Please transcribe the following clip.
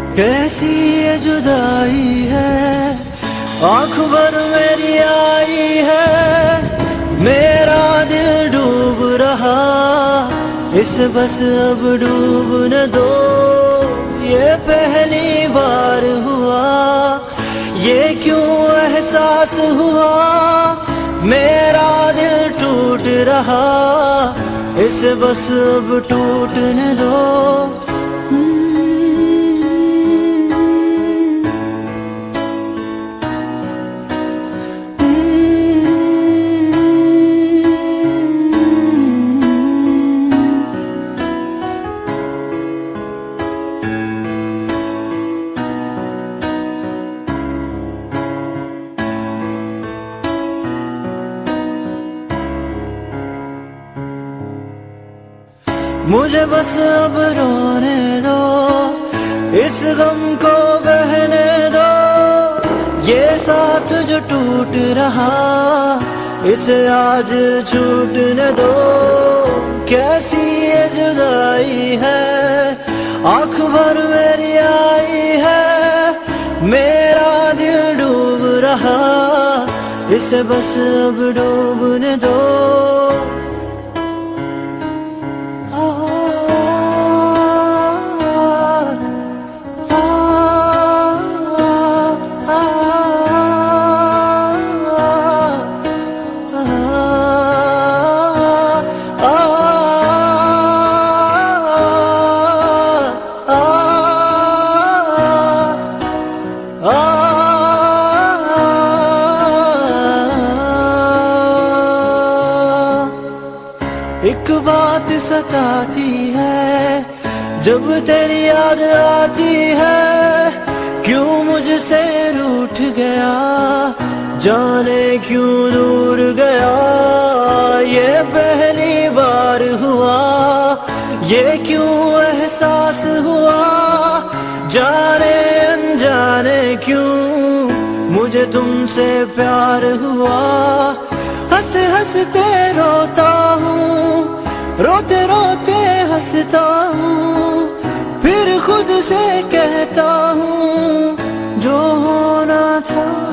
कैसी ये जुदाई है, आँख भर मेरी आई है। मेरा दिल डूब रहा, इसे बस अब डूब न दो। ये पहली बार हुआ, ये क्यों एहसास हुआ। मेरा दिल टूट रहा, इसे बस अब टूटने दो। मुझे बस अब रोने दो, इस गम को बहने दो। ये साथ जो टूट रहा, इसे आज छूटने दो। कैसी ये जुदाई है, आँख भर मेरी आई है। मेरा दिल डूब रहा, इसे बस अब डूबने दो। एक बात सताती है, जब तेरी याद आती है। क्यों मुझसे रूठ गया, जाने क्यों दूर गया। ये पहली बार हुआ, ये क्यों एहसास हुआ। जाने अनजाने क्यों मुझे तुमसे प्यार हुआ। हंसते हंसते रोता हूँ, रोते रोते हंसता हूँ। फिर खुद से कहता हूँ, जो होना था